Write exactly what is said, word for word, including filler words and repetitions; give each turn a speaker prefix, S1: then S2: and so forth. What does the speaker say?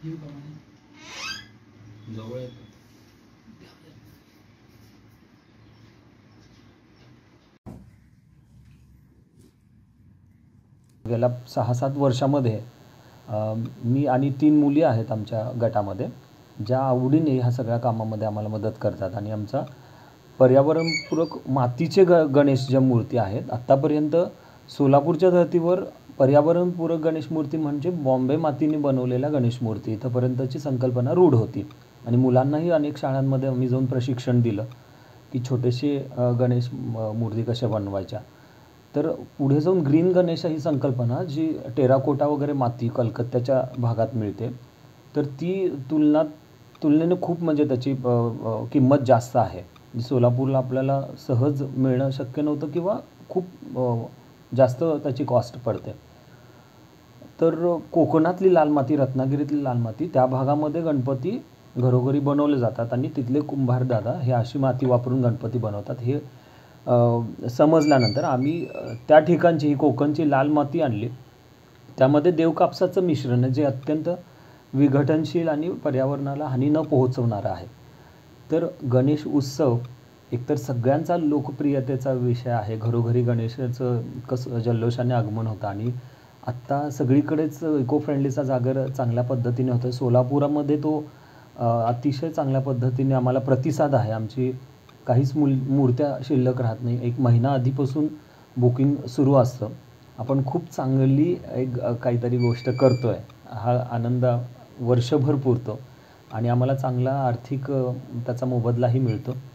S1: जवळ आहे.
S2: गेल्या सहा सात वर्षामध्ये मी आणि तीन मुली आहेत आमच्या गटामध्ये, ज्या आवडीने ह्या सगळ्या कामामध्ये आम्हाला मदत करतात. आणि आमचा पर्यावरणपूरक मातीचे ग गणेश ज्या मूर्ती आहेत, आत्तापर्यंत सोलापूरच्या धर्तीवर पर्यावरणपूरक गणेश मूर्ती म्हणजे बॉम्बे मातीने बनवलेल्या गणेश मूर्ती इथंपर्यंतची संकल्पना रूढ होती. आणि मुलांनाही अनेक शाळांमध्ये आम्ही जाऊन प्रशिक्षण दिलं की छोटेसे गणेश मूर्ती कशा बनवायच्या. तर पुढे जाऊन ग्रीन गणेश ही संकल्पना जी टेराकोटा वगैरे माती कलकत्त्याच्या भागात मिळते, तर ती तुलनात तुलनेने खूप म्हणजे त्याची किंमत जास्त आहे. सोलापूरला आपल्याला सहज मिळणं शक्य नव्हतं किंवा खूप जास्त त्याची कॉस्ट पडते. तर कोकणातली लाल माती, रत्नागिरीतली लाल माती, त्या भागामध्ये गणपती घरोघरी बनवले जातात आणि तिथले कुंभार दादा हे अशी माती वापरून गणपती बनवतात. हे समजल्यानंतर आम्ही त्या ठिकाणची ही कोकणची लाल माती आणली. त्यामध्ये देवकापसाचं मिश्रण जे अत्यंत विघटनशील आणि पर्यावरणाला हानी न पोहोचवणारं आहे. तर गणेश उत्सव एकतर सगळ्यांचा लोकप्रियतेचा विषय आहे. घरोघरी गणेशाचं कसं जल्लोषाने आगमन होतं आणि आत्ता सगळीकडेच इको फ्रेंडलीचा जागर चांगल्या पद्धतीने होतं. सोलापुरामध्ये तो अतिशय चांगल्या पद्धतीने आम्हाला प्रतिसाद आहे. आमची काहीच मूल मूर्त्या शिल्लक राहत नाही. एक महिना आधीपासून बुकिंग सुरू असतं. आपण खूप चांगली एक काहीतरी गोष्ट करतो आहे, हा आनंद वर्षभर पुरतो आणि आम्हाला चांगला आर्थिक त्याचा मोबदलाही मिळतो.